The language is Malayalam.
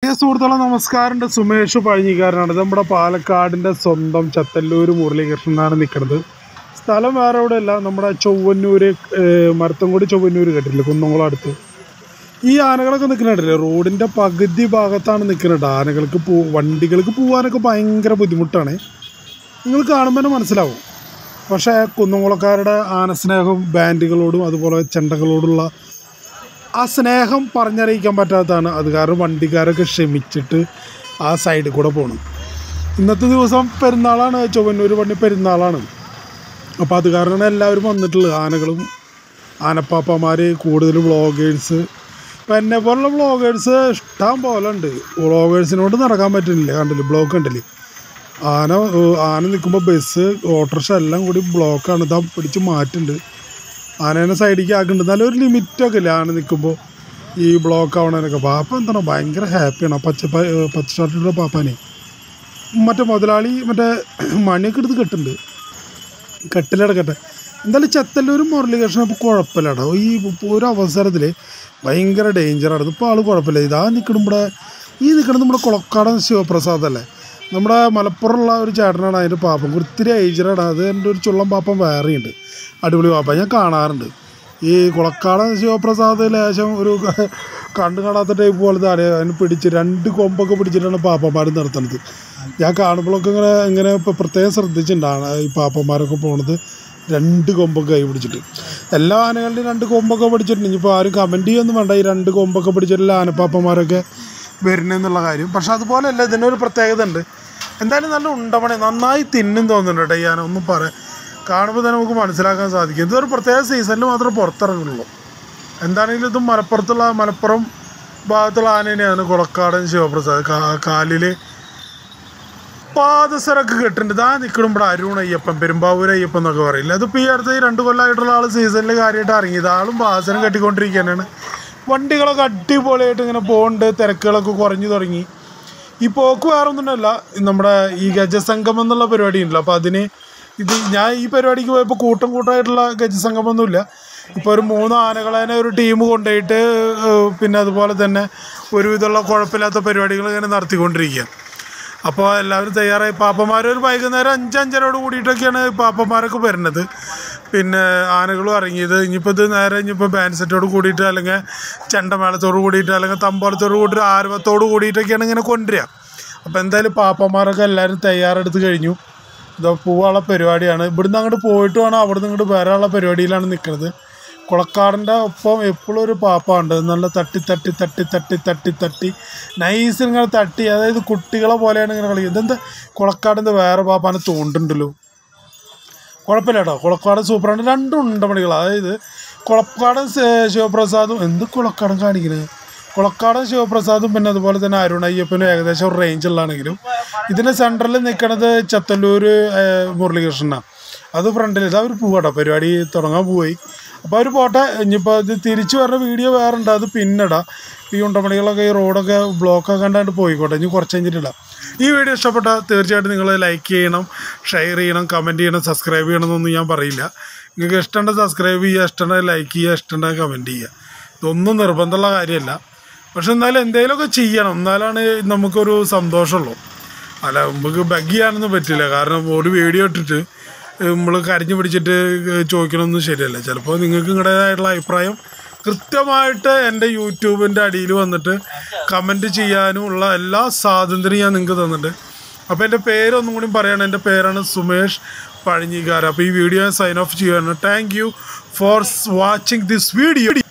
സുഹൃത്തുക്കളെ നമസ്കാരം. സുമേഷ് പഴഞ്ഞിക്കാരനാണ്. ഇത് നമ്മുടെ പാലക്കാടിൻ്റെ സ്വന്തം ചത്തല്ലൂർ മുരളീകൃഷ്ണനാണ് നിൽക്കുന്നത്. സ്ഥലം വേറെ എവിടെയല്ല, നമ്മുടെ ചൊവ്വന്നൂർ, മരത്തൻകുടി ചൊവ്വന്നൂർ കേട്ടിട്ടില്ല, കുന്നംകുളം അടുത്ത്. ഈ ആനകളൊക്കെ നിൽക്കുന്നുണ്ടല്ലേ, റോഡിൻ്റെ പകുതി ഭാഗത്താണ് നിൽക്കുന്നുണ്ട്. ആനകൾക്ക് വണ്ടികൾക്ക് പോകാനൊക്കെ ഭയങ്കര ബുദ്ധിമുട്ടാണ്. നിങ്ങൾ കാണുമ്പോൾ തന്നെ മനസ്സിലാവും. പക്ഷേ കുന്നംകുളക്കാരുടെ ആനസ്നേഹം ബാൻഡുകളോടും അതുപോലെ ചെണ്ടകളോടുള്ള ആ സ്നേഹം പറഞ്ഞറിയിക്കാൻ പറ്റാത്തതാണ്. അത് കാരണം വണ്ടിക്കാരൊക്കെ ക്ഷമിച്ചിട്ട് ആ സൈഡിൽ കൂടെ പോകണം. ഇന്നത്തെ ദിവസം പെരുന്നാളാണ്, ചൊവ്വന്നൂർ പണി പെരുന്നാളാണ്. അപ്പോൾ അത് കാരണമാണ് എല്ലാവരും വന്നിട്ടുള്ളത്. ആനകളും ആനപ്പാപ്പന്മാർ, കൂടുതൽ വ്ളോഗേഴ്സ്. ഇപ്പം എന്നെ പോലുള്ള വ്ളോഗേഴ്സ് ഇഷ്ടം പോലെ ഉണ്ട്. വ്ളോഗേഴ്സിനോട് നടക്കാൻ പറ്റുന്നില്ല. കണ്ടില്ല ബ്ലോക്ക് കണ്ടില്ലേ? ആന നിൽക്കുമ്പോൾ ബസ്, ഓട്ടോറിക്ഷ എല്ലാം കൂടി ബ്ലോക്കാണ്. ഇതാ പിടിച്ച് മാറ്റുന്നുണ്ട്. ആനേനെ സൈഡിലേക്ക് ആക്കുന്നുണ്ട്. നല്ലൊരു ലിമിറ്റൊക്കെ ഇല്ല ആന നിൽക്കുമ്പോൾ ഈ ബ്ലോക്ക് ആവണേനൊക്കെ. പാപ്പ എന്താണ് ഭയങ്കര ഹാപ്പിയാണ്. പച്ച ഷർട്ടിലുള്ള പാപ്പാനെ. മറ്റേ മുതലാളി മറ്റേ മണിയൊക്കെ എടുത്ത് കെട്ടുന്നുണ്ട്. കെട്ടിലടക്കട്ടെ. എന്തായാലും ചത്തല്ലൂരും മുരളീകൃഷ്ണൻ ഇപ്പോൾ കുഴപ്പമില്ലാട്ടോ. ഈ ഒരു അവസരത്തിൽ ഭയങ്കര ഡേഞ്ചറാണ്. ഇപ്പോൾ ആൾ കുഴപ്പമില്ല. ഇതാ നിൽക്കുന്നത് നമ്മുടെ കുളക്കാടൻ ശിവപ്രസാദ് അല്ലേ, നമ്മുടെ മലപ്പുറമുള്ള ഒരു ചേട്ടനാണ്. അതിൻ്റെ പാപ്പം ഒത്തിരി ഏജറാണ്. അത് എൻ്റെ ഒരു ചുള്ളം പാപ്പം വേറെയുണ്ട്, അടിപൊളി പാപ്പ. ഞാൻ കാണാറുണ്ട്. ഈ കുളക്കാടൻ ശിവപ്രസാദ് ലേശം ഒരു കണ്ടു കാണാത്ത ടൈപ്പ് പോലത്തെ അതിന് പിടിച്ച് 2 കൊമ്പൊക്കെ പിടിച്ചിട്ടാണ് പാപ്പന്മാർ നിർത്തുന്നത്. ഞാൻ കാണുമ്പോഴൊക്കെ ഇങ്ങനെ ഇപ്പോൾ പ്രത്യേകം ശ്രദ്ധിച്ചിട്ടുണ്ടാണ് ഈ പാപ്പന്മാരൊക്കെ പോണത് 2 കൊമ്പൊക്കെ കൈ പിടിച്ചിട്ട്. എല്ലാ ആനകളുടെയും 2 കൊമ്പൊക്കെ പിടിച്ചിട്ടുണ്ട്. ഇനിയിപ്പോൾ ആരും കമൻറ്റ് ചെയ്യൊന്നും വേണ്ട ഈ 2 കൊമ്പൊക്കെ പിടിച്ചിട്ടുള്ള ആനപ്പാപ്പന്മാരൊക്കെ വരുന്നെന്നുള്ള കാര്യം. പക്ഷെ അതുപോലെയല്ല, ഇതിനൊരു പ്രത്യേകത ഉണ്ട്. എന്തായാലും നല്ല ഉണ്ടമണി, നന്നായി തിന്നും തോന്നുന്നുണ്ട് ഈ ആന. ഒന്നും കാണുമ്പോൾ തന്നെ നമുക്ക് മനസ്സിലാക്കാൻ സാധിക്കും. ഇതൊരു പ്രത്യേക സീസണിൽ മാത്രമേ പുറത്തിറങ്ങുള്ളൂ. എന്താണെങ്കിലും ഇത് മലപ്പുറം ഭാഗത്തുള്ള ആന തന്നെയാണ് കുളക്കാടൻ ശിവപ്രസാദ്. കാലിൽ പാദസരൊക്കെ കെട്ടിട്ടുണ്ട്. ഇതാ നിൽക്കണം ഇവിടെ അരുൺ അയ്യപ്പൻ, പെരുമ്പാവൂർ അയ്യപ്പൻ എന്നൊക്കെ പറയില്ല. അതിപ്പോൾ ഈ അടുത്ത് 2 കൊല്ലമായിട്ടുള്ള ആൾ സീസണിൽ കാര്യമായിട്ട് ഇറങ്ങിയത്. ആളും പാദസരം കെട്ടിക്കൊണ്ടിരിക്കുകയാണ്. വണ്ടികളൊക്കെ അടിപൊളിയായിട്ട് ഇങ്ങനെ പോകുന്നുണ്ട്. തിരക്കുകളൊക്കെ കുറഞ്ഞു തുടങ്ങി. ഈ പോക്ക് വേറെ ഒന്നുമല്ല, നമ്മുടെ ഈ ഗജസംഗമം എന്നുള്ള പരിപാടി ഉണ്ടല്ലോ. അപ്പോൾ ഞാൻ ഈ പരിപാടിക്ക് പോയപ്പോൾ കൂട്ടമായിട്ടുള്ള ഗജസംഗമൊന്നുമില്ല. ഇപ്പോൾ ഒരു 3 ആനകളെ ഒരു ടീം കൊണ്ടുപോയിട്ട് പിന്നെ അതുപോലെ തന്നെ ഒരുവിധമുള്ള കുഴപ്പമില്ലാത്ത പരിപാടികൾ ഇങ്ങനെ നടത്തിക്കൊണ്ടിരിക്കുക. അപ്പോൾ എല്ലാവരും തയ്യാറായി. പാപ്പന്മാർ ഒരു വൈകുന്നേരം 5-5:30 കൂടിയിട്ടൊക്കെയാണ് പാപ്പന്മാരൊക്കെ വരുന്നത്. പിന്നെ ആനകളും ഇറങ്ങിയത്. ഇനിയിപ്പോൾ ബാൻഡ് സെറ്റോട് കൂടിയിട്ട് അല്ലെങ്കിൽ ചെണ്ടമേളത്തോട് കൂടിയിട്ട് അല്ലെങ്കിൽ തമ്പോളത്തോട് കൂടിയിട്ട് ആരവത്തോട് കൂടിയിട്ടൊക്കെയാണ് ഇങ്ങനെ കൊണ്ടുവരിക. അപ്പോൾ എന്തായാലും പാപ്പന്മാരൊക്കെ എല്ലാവരും തയ്യാറെടുത്ത് കഴിഞ്ഞു. ഇതാ പോവാനുള്ള പരിപാടിയാണ്. ഇവിടുന്ന് അങ്ങോട്ട് പോയിട്ട് വേണം അവിടെ നിന്ന് ഇങ്ങോട്ട് വരാനുള്ള പരിപാടിയിലാണ് നിൽക്കുന്നത്. കുളക്കാടിൻ്റെ ഒപ്പം എപ്പോഴും ഒരു പാപ്പുണ്ട്. നല്ല തട്ടി നൈസ് ഇങ്ങനെ തട്ടി, അതായത് കുട്ടികളെ പോലെയാണ് ഇങ്ങനെ കളിക്കുന്നത്. ഇതെന്താ കുളക്കാടിൻ്റെ വേറെ പാപ്പാനെ തോണ്ടുണ്ടല്ലോ. കുഴപ്പമില്ല കേട്ടോ, കുളക്കാടൻ സൂപ്പറാണ്. 2 ഉണ്ടമണികൾ, അതായത് കുളക്കാടൻ ശിവപ്രസാദും. എന്ത് കുളക്കാടൻ കാണിക്കുന്നത്? കുളക്കാടൻ ശിവപ്രസാദും പിന്നെ അതുപോലെ തന്നെ അരുൺ അയ്യപ്പനും ഏകദേശം ഒരു റേഞ്ചിലാണെങ്കിലും ഇതിൻ്റെ സെൻറ്ററിൽ നിൽക്കുന്നത് ചത്തല്ലൂർ മുരളീകൃഷ്ണനാണ്. അത് ഫ്രണ്ടിൽ ഇതാ അവർ പോവാട്ടോ, പരിപാടി തുടങ്ങാൻ പോയി. അപ്പോൾ അവർ പോട്ടെ. ഇനിയിപ്പോൾ ഇത് തിരിച്ചു വരുന്ന വീഡിയോ വേറെ ഉണ്ട്, അത് പിന്നിടാം. ഈ ഉണ്ടമണികളൊക്കെ ഈ റോഡൊക്കെ ബ്ലോക്കൊക്കെ കണ്ടാണ്ട് പോയിക്കോട്ടെ. ഇനി കുറച്ച് കഴിഞ്ഞിട്ടില്ല. ഈ വീഡിയോ ഇഷ്ടപ്പെട്ടാൽ തീർച്ചയായിട്ടും നിങ്ങൾ ലൈക്ക് ചെയ്യണം, ഷെയർ ചെയ്യണം, കമൻറ്റ് ചെയ്യണം, സബ്സ്ക്രൈബ് ചെയ്യണമെന്നൊന്നും ഞാൻ പറയില്ല. നിങ്ങൾക്ക് ഇഷ്ടമുണ്ടെങ്കിൽ സബ്സ്ക്രൈബ് ചെയ്യുക, ഇഷ്ടമുണ്ടെങ്കിൽ ലൈക്ക് ചെയ്യുക, ഇഷ്ടമുണ്ടെങ്കിൽ കമൻറ്റ് ചെയ്യുക. ഇതൊന്നും നിർബന്ധമുള്ള കാര്യമല്ല. പക്ഷെ എന്നാലും എന്തെങ്കിലുമൊക്കെ ചെയ്യണം, എന്നാലാണ് നമുക്കൊരു സന്തോഷമുള്ളൂ. അല്ല നമുക്ക് ബഗ് ചെയ്യാനൊന്നും പറ്റില്ല. കാരണം ഒരു വീഡിയോ ഇട്ടിട്ട് നമ്മൾ കരഞ്ഞു പിടിച്ചിട്ട് ചോദിക്കണമെന്നും ശരിയല്ല. ചിലപ്പോൾ നിങ്ങൾക്ക് നിങ്ങളുടേതായിട്ടുള്ള അഭിപ്രായം കൃത്യമായിട്ട് എൻ്റെ യൂട്യൂബിൻ്റെ അടിയിൽ വന്നിട്ട് കമൻറ്റ് ചെയ്യാനും ഉള്ള എല്ലാ സ്വാതന്ത്ര്യം ഞാൻ നിങ്ങൾക്ക് തന്നിട്ട്. അപ്പോൾ എൻ്റെ പേരൊന്നും കൂടി പറയണം. എൻ്റെ പേരാണ് സുമേഷ് പഴഞ്ഞിക്കാരൻ. അപ്പോൾ ഈ വീഡിയോ ഞാൻ സൈൻ ഓഫ് ചെയ്യുകയാണ്. Thank you for watching this video.